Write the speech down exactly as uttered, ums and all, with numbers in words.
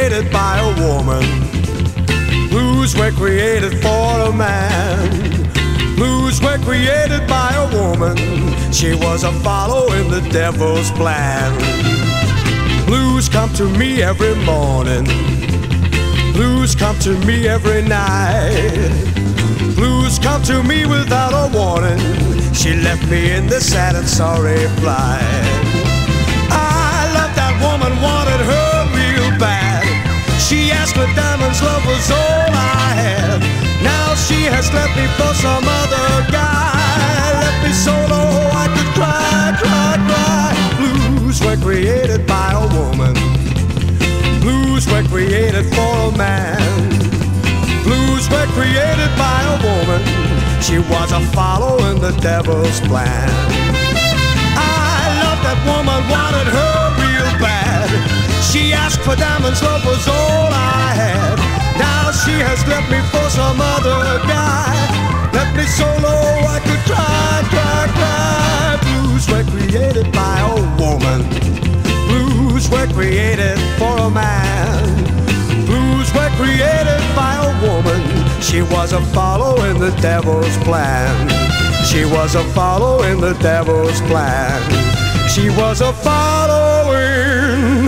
created by a woman. Blues were created for a man. Blues were created by a woman. She was a follow in the devil's plan. Blues come to me every morning. Blues come to me every night. Blues come to me without a warning. She left me in the sad and sorry plight. I loved that woman, wanted her real bad. She asked for diamonds, love was all I had. Now she has left me for some other guy. Left me so low I could cry, cry, cry. Blues were created by a woman. Blues were created for a man. Blues were created by a woman. She was a follow in the devil's plan. I loved that woman, wanted her real bad. She asked for diamonds, love was all I had. Now she has left me for some other guy. Left me so low I could cry, cry, cry. Blues were created by a woman. Blues were created for a man. Blues were created by a woman. She was a follow in the devil's plan. She was a follow in the devil's plan. She was a follow in